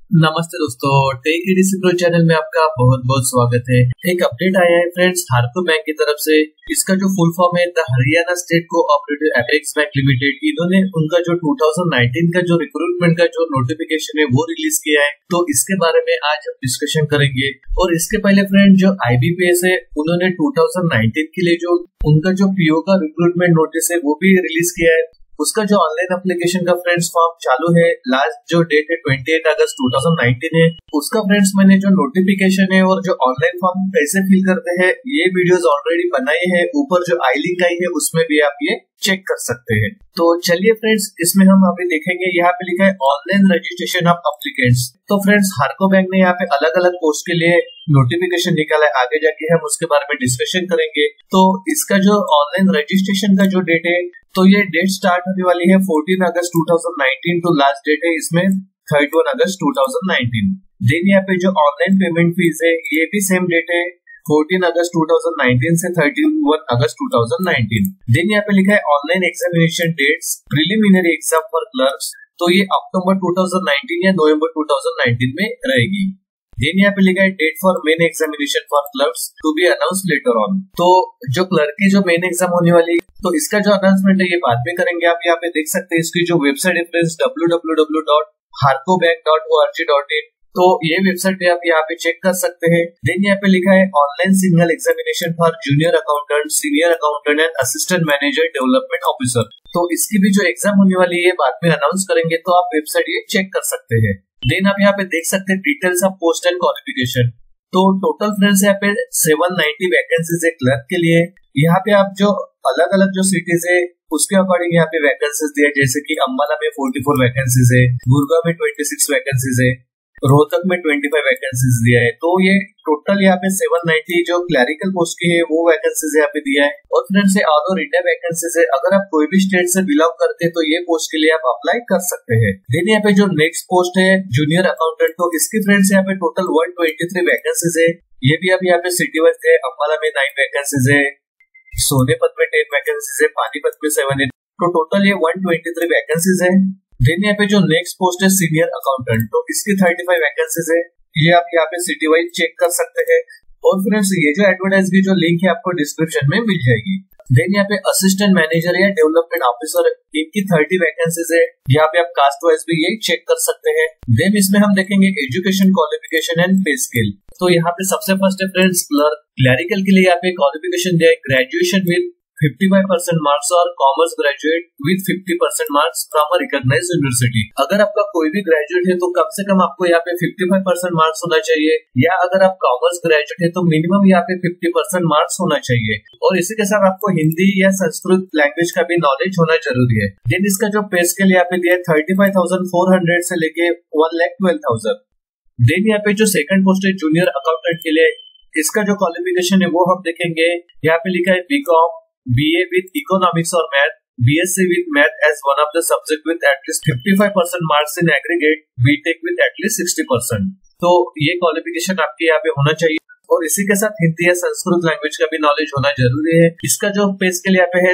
नमस्ते दोस्तों, take EDC pro channel में आपका बहुत बहुत स्वागत है। एक अपडेट आया है फ्रेंड्स हार्को बैंक की तरफ से। इसका जो फुल फॉर्म है the Haryana state cooperative apex bank limited. इन्होंने उनका जो 2019 का जो रिक्रूटमेंट का जो नोटिफिकेशन है वो रिलीज किया है, तो इसके बारे में आज हम डिस्कशन करेंगे। और इसके पहले फ्रेंड जो आईबीपीएस है उन्होंने 2019 के लिए जो उनका जो पीओ का रिक्रूटमेंट नोटिस है वो भी रिलीज किया है। उसका जो ऑनलाइन एप्लीकेशन का फ्रेंड्स फॉर्म चालू है। लास्ट जो डेट है 28 अगस्त 2019 है। उसका फ्रेंड्स मैंने जो नोटिफिकेशन है और जो ऑनलाइन फॉर्म कैसे फिल करते हैं ये वीडियोस ऑलरेडी बनाए हैं। ऊपर जो आई लिंक आई है उसमें भी आप ये चेक कर सकते हैं। तो चलिए फ्रेंड्स इसमें हम अभी देखेंगे। यहाँ पे लिखा है ऑनलाइन रजिस्ट्रेशन ऑफ एप्लीकेंट्स। तो फ्रेंड्स हार्को बैंक ने यहाँ पे अलग अलग पोस्ट के लिए नोटिफिकेशन निकाला है। आगे जाके हम उसके बारे में डिस्कशन करेंगे। तो इसका जो ऑनलाइन रजिस्ट्रेशन का जो डेट है तो ये डेट स्टार्ट होने वाली है 14 अगस्त 2019 तो लास्ट डेट है इसमें 31 अगस्त 2019। देन यहाँ पे जो ऑनलाइन पेमेंट फीस है ये भी सेम डेट है 14 अगस्त 2019 से 31 अगस्त 2019। देन यहाँ पे लिखा है online examination dates preliminary exam for clerks. तो ये अक्टूबर 2019 या नवंबर 2019 में रहेगी। देन यहाँ पे लिखा है date for main examination for clerks to be announce later on. तो जो क्लर्क की जो मेन एग्जाम होने वाली है तो इसका जो अनाउंसमेंट है ये बाद में करेंगे। आप यहाँ पे देख सकते हैं इसकी जो वेबसाइट है www.harcobank.org.in। तो ये वेबसाइट पे आप यहाँ पे चेक कर सकते हैं। देन यहाँ पे लिखा है online single examination for junior accountant, senior accountant and assistant manager development officer. तो इसकी भी जो एग्जाम होने वाली है बाद में अनाउंस करेंगे, तो आप वेबसाइट ये चेक कर सकते हैं। देन आप यहाँ पे देख सकते हैं details of post and qualification. तो टोटल फ्रेंड्स यहाँ पे 790 वैकेंसीज है क्लर्क के लिए। यहाँ पे आप जो अलग अलग जो सिटीज है उसके अकॉर्डिंग यहाँ पे वैकेंसीज दिया, जैसे कि अम्बाला में 44 वैकेंसीज है, गुड़गांव में 26 वैकेंसीज है, रोहतक में 25 वैकेंसीज दिया है। तो ये टोटल यहाँ पे 790 जो क्लरिकल पोस्ट की है वो वैकेंसीज यहाँ पे दिया है। और फ्रेंड्स ये ऑल ओवर इंडिया वैकेंसीज है। अगर आप कोई भी स्टेट से बिलोंग करते हैं तो ये पोस्ट के लिए आप अप्लाई कर सकते हैं। देन यहाँ पे जो नेक्स्ट पोस्ट है जूनियर अकाउंटेंट, तो इसकी फ्रेंड्स यहाँ पे टोटल 123 वैकेंसीज है। ये भी आप यहाँ पे सिटी वाइज है। अम्बाला में 9 वैकेंसीज है, सोनेपत में 10 वैकेंसीज है, पानीपत में 7 है। तो टोटल ये 123 वैकेंसीज है। देन यहाँ पे जो नेक्स्ट पोस्ट है सीनियर अकाउंटेंट, तो इसकी 35 वैकेंसीज है। ये आप यहाँ पे सिटी वाइज चेक कर सकते हैं। और फ्रेंड्स ये जो एडवर्टाइज की जो लिंक है आपको डिस्क्रिप्शन में मिल जाएगी। देन यहाँ पे असिस्टेंट मैनेजर या डेवलपमेंट ऑफिसर इनकी 30 वैकेंसीज है। यहाँ पे आप कास्ट वाइज भी ये चेक कर सकते हैं। देन इसमें हम देखेंगे education qualification and pay scale. तो यहाँ पे सबसे फर्स्ट है फ्रेंड्स क्लरिकल के लिए यहाँ पे क्वालिफिकेशन दिया है ग्रेजुएशन विद 55% मार्क्स और commerce graduate with 50% marks from a recognised university. अगर आपका कोई भी ग्रेजुएट है तो कम से कम आपको यहाँ पे 55% मार्क्स होना चाहिए, या अगर आप कॉमर्स ग्रेजुएट है तो मिनिमम यहाँ पे 50% मार्क्स होना चाहिए। और इसी के साथ आपको हिंदी या संस्कृत लैंग्वेज का भी नॉलेज होना जरूरी है। देन इसका जो पे स्केल यहाँ पे दिया है 35,400 से लेके 1,12,000। देन यहाँ पे जो सेकंड पोस्ट है जूनियर अकाउंटेंट के लिए, इसका जो क्वालिफिकेशन है वो हम देखेंगे। यहाँ पे लिखा है BCom, BA with economics or math, BSc with math as one of the subject with at least 55% marks in aggregate, BTech with at least 60%। तो ये क्वालिफिकेशन आपके यहाँ पे होना चाहिए। और इसी के साथ हिंदी या संस्कृत लैंग्वेज का भी नॉलेज होना जरूरी है। इसका जो पे स्केल यहाँ पे है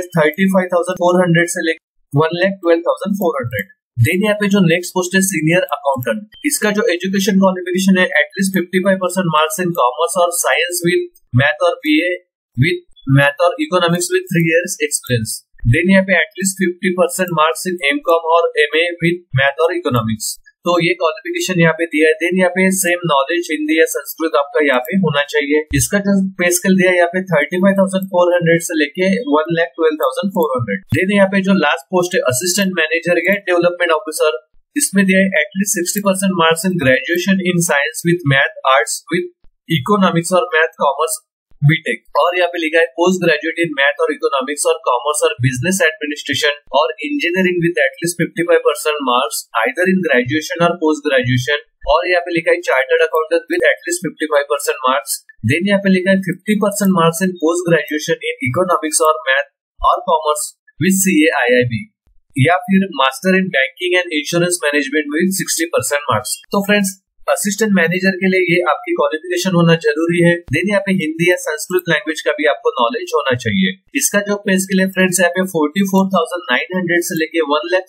35,400 से लेकर 1,12,400। देन यहाँ पे जो नेक्स्ट पोस्ट है सीनियर अकाउंटेंट, इसका जो एजुकेशन क्वालिफिकेशन है एटलीस्ट 55% मार्क्स इन कॉमर्स और साइंस विद मैथ और BA विद मैथ और economics with 3 years experience. Then यहाँ पे एटलीस्ट 50% मार्क्स इन MCOM और MA विद मैथ और इकोनॉमिक्स। तो ये क्वालिफिकेशन यहाँ पे दिया है। देन यहाँ पे सेम नॉलेज हिंदी या संस्कृत आपका यहाँ पे होना चाहिए। इसका जो पे स्केल दिया है यहाँ पे 35,400 से लेके 1,12,400। देन यहाँ पे जो लास्ट पोस्ट है असिस्टेंट मैनेजर या डेवलपमेंट ऑफिसर, इसमें दिया है at least 60% marks in graduation in science with math arts with economics और मैथ कॉमर्स बीटेक। और यहाँ पे लिखा है पोस्ट ग्रेजुएट इन मैथ और इकोनॉमिक्स और कॉमर्स और बिजनेस एडमिनिस्ट्रेशन और engineering with at least 55% marks either in graduation और पोस्ट ग्रेजुएशन। और यहाँ पे लिखा है chartered accountant with at least 55% marks. Then यहाँ पे लिखा है 50% marks in post graduation in economics और मैथ और कॉमर्स विद CAIIB, या फिर master in banking and insurance management with 60% marks. तो फ्रेंड्स असिस्टेंट मैनेजर के लिए ये आपकी क्वालिफिकेशन होना जरूरी है। देन यहाँ पे हिंदी या संस्कृत लैंग्वेज का भी आपको नॉलेज होना चाहिए। इसका जो पे स्केल है फ्रेंड्स यहाँ पे 44,900 से लेके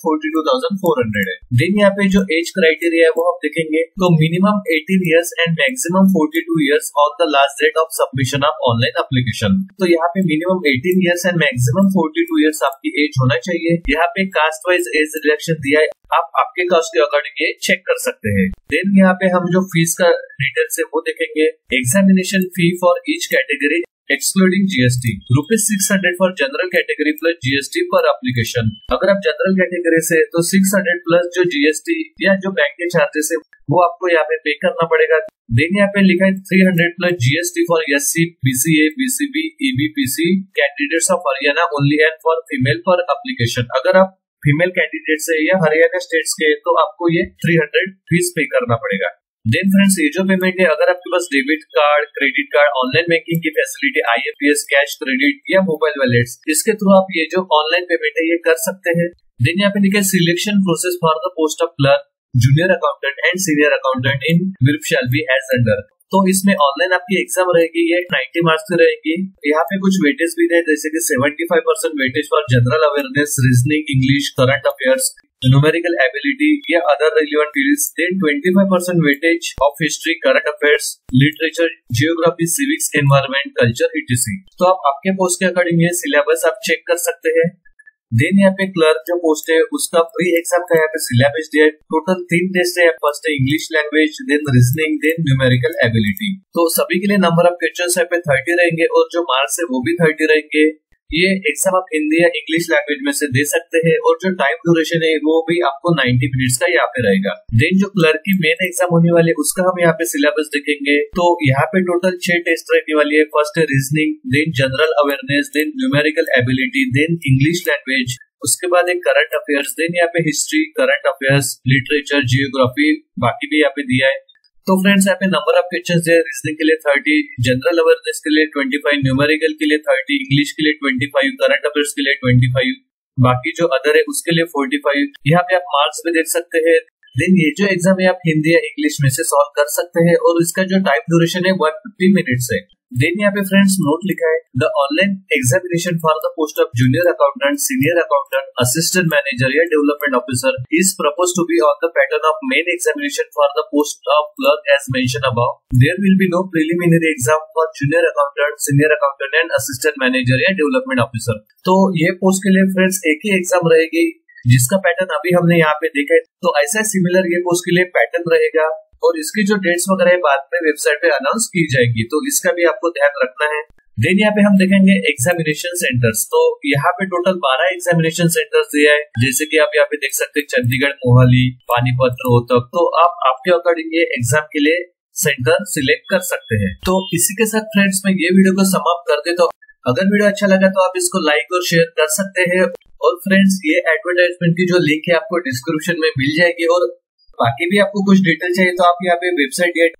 1,42,400 है। देन यहाँ पे जो एज क्राइटेरिया है वो आप देखेंगे तो minimum 18 years and maximum 42 years on the last date of submission of online application. तो यहाँ पे minimum 18 years and maximum 42 years आपकी एज होना चाहिए। यहाँ पे कास्ट वाइज एज रिडक्शन दिया है, आप आपके कास्ट के अकॉर्डिंग ये चेक कर सकते हैं। देन यहाँ पे हम जो फीस का डिटेल्स है वो देखेंगे। Examination fee for each category excluding GST ₹600 for general category plus GST per application. अगर आप जनरल कैटेगरी से तो 600 प्लस जो जीएसटी या जो बैंक के चार्जेस है वो आपको यहाँ पे पे करना पड़ेगा। देन यहाँ पे लिखा है 300 plus GST for SC, BCA, BCB, EBPC candidates of Haryana only and for female per application. अगर आप फीमेल कैंडिडेट से या हरियाणा स्टेट्स के तो आपको ये 300 फीस पे करना पड़ेगा। देन फ्रेंड्स ये जो पेमेंट है, अगर आपके पास debit card, credit card, online banking की फैसिलिटी, आईएमपीएस, कैश क्रेडिट या मोबाइल वॉलेट्स, इसके थ्रू आप ये जो ऑनलाइन पेमेंट है ये कर सकते हैं। देन यहाँ पे लिखा है selection process for the post of clerk, junior accountant and senior accountant in which shall be as under. तो इसमें ऑनलाइन आपकी एग्जाम रहेगी, ये 90 मार्क्स की रहेगी। यहाँ पे कुछ वेटेज भी है, जैसे कि 75% weightage for general awareness, reasoning, English, current affairs, numerical ability या other relevant fields. Then 25% weightage of history, current affairs, literature, geography, civics, environment, culture, ETC. तो आप आपके पोस्ट के अकॉर्डिंग ये सिलेबस आप चेक कर सकते हैं। देन यहाँ पे क्लर्क जो पोस्ट है उसका प्री एग्जाम का यहाँ पे सिलेबस दिया है। टोटल 3 टेस्ट है। फर्स्ट है English language, then reasoning, then numerical ability. तो सभी के लिए नंबर ऑफ क्वेश्चंस यहाँ पे 30 रहेंगे और जो मार्क्स है वो भी 30 रहेंगे। ये एग्जाम आप हिंदी या इंग्लिश लैंग्वेज में से दे सकते हैं और जो टाइम ड्यूरेशन है वो भी आपको 90 मिनट्स का यहाँ पे रहेगा। देन जो क्लर्क की मेन एग्जाम होने वाली है उसका हम यहाँ पे सिलेबस देखेंगे। तो यहाँ पे टोटल 6 टेस्ट रहने वाली है। फर्स्ट है reasoning, then general awareness, then numerical ability, then English language, उसके बाद एक करंट अफेयर्स, देन यहाँ पे history, current affairs, literature, geography, बाकी भी यहाँ पे दिया है। तो फ्रेंड्स यहाँ पे नंबर ऑफ क्वेश्चंस है। रीजनिंग के लिए 30, जनरल अवेयरनेस के लिए 25, न्यूमेरिकल के लिए 30, इंग्लिश के लिए 25, करंट अफेयर्स के लिए 25, बाकी जो अदर है उसके लिए 45। यहाँ पे आप मार्क्स भी देख सकते हैं। देन ये जो एग्जाम है आप हिंदी या इंग्लिश में से सॉल्व कर सकते हैं और इसका जो टाइम ड्यूरेशन है 150 मिनट्स है। देन यहाँ पे फ्रेंड्स नोट लिखा है the online examination for the post of junior accountant, senior accountant, assistant manager या development officer is propose to be on the pattern of main examination for the post of clerk as mention above. There will be no preliminary exam for junior accountant, senior accountant and assistant manager या development officer. तो ये post के लिए friends एक ही exam रहेगी जिसका pattern अभी हमने यहाँ पे देखा है। तो ऐसा सिमिलर ये पोस्ट के लिए पैटर्न रहेगा और इसकी जो डेट्स वगैरह बाद में वेबसाइट पे अनाउंस की जाएगी, तो इसका भी आपको ध्यान रखना है। देन यहाँ पे हम देखेंगे एग्जामिनेशन सेंटर्स। तो यहाँ पे टोटल 12 एग्जामिनेशन सेंटर्स दिया है, जैसे कि आप यहाँ पे देख सकते हैं चंडीगढ़, मोहाली, पानीपत, रोहतक। तो आप आपके अकॉर्डिंग ये एग्जाम के लिए सेंटर सिलेक्ट कर सकते हैं। तो इसी के साथ फ्रेंड्स मैं ये वीडियो को समाप्त कर देता हूँ। अगर वीडियो अच्छा लगा तो आप इसको लाइक और शेयर कर सकते हैं। और फ्रेंड्स ये एडवर्टाइजमेंट की जो लिंक है आपको डिस्क्रिप्शन में मिल जाएगी और बाकी भी आपको कुछ डिटेल चाहिए तो आप यहाँ पे वेबसाइट है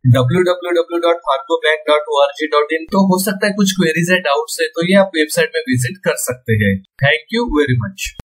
www.harcobank.org.in। तो हो सकता है कुछ क्वेरीज है, डाउट्स है, तो ये आप वेबसाइट में विजिट कर सकते हैं। Thank you very much.